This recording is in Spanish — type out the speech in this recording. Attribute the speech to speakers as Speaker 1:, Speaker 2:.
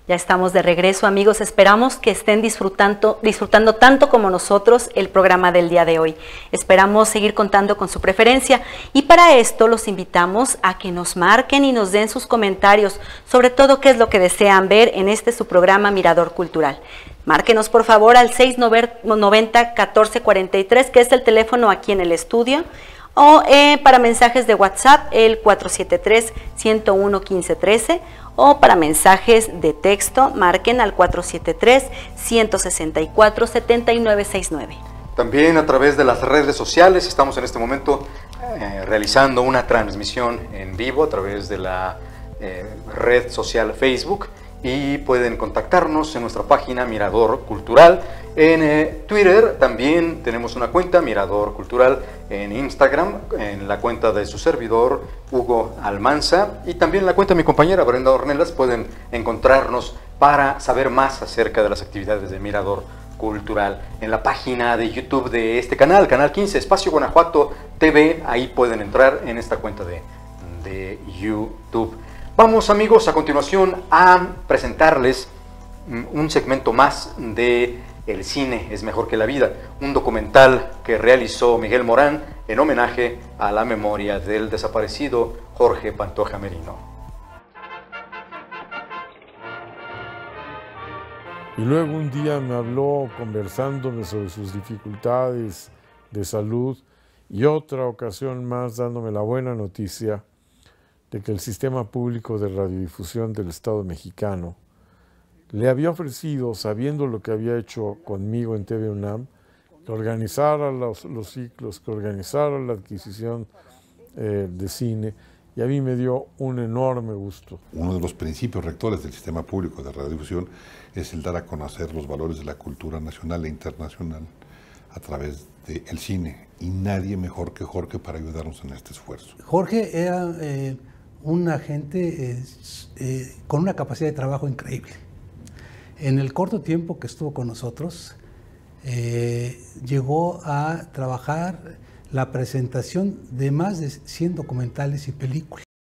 Speaker 1: Ya estamos de regreso, amigos. Esperamos que estén disfrutando tanto como nosotros el programa del día de hoy. Esperamos seguir contando con su preferencia y para esto los invitamos a que nos marquen y nos den sus comentarios, sobre todo qué es lo que desean ver en su programa Mirador Cultural. Márquenos por favor al 690-1443, que es el teléfono aquí en el estudio, o para mensajes de WhatsApp el 473-101-1513, o para mensajes de texto marquen al 473-164-7969.
Speaker 2: También a través de las redes sociales estamos en este momento realizando una transmisión en vivo a través de la red social Facebook y pueden contactarnos en nuestra página Mirador Cultural. En Twitter también tenemos una cuenta, Mirador Cultural, en Instagram, en la cuenta de su servidor, Hugo Almanza, y también la cuenta de mi compañera Brenda Ornelas. Pueden encontrarnos para saber más acerca de las actividades de Mirador Cultural. En la página de YouTube de este canal, Canal 15, Espacio Guanajuato TV, ahí pueden entrar en esta cuenta de YouTube. Vamos, amigos, a continuación a presentarles un segmento más de El cine es mejor que la vida, un documental que realizó Miguel Morán en homenaje a la memoria del desaparecido Jorge Pantoja Merino.
Speaker 3: Y luego un día me habló conversándome sobre sus dificultades de salud y otra ocasión más dándome la buena noticia de que el Sistema Público de Radiodifusión del Estado Mexicano le había ofrecido, sabiendo lo que había hecho conmigo en TV UNAM, que organizara los ciclos, que organizara la adquisición de cine, y a mí me dio un enorme gusto.
Speaker 4: Uno de los principios rectores del Sistema Público de Radiodifusión es el dar a conocer los valores de la cultura nacional e internacional a través del cine, y nadie mejor que Jorge para ayudarnos en este esfuerzo.
Speaker 5: Jorge era un agente con una capacidad de trabajo increíble. En el corto tiempo que estuvo con nosotros, llegó a trabajar la presentación de más de 100 documentales y películas.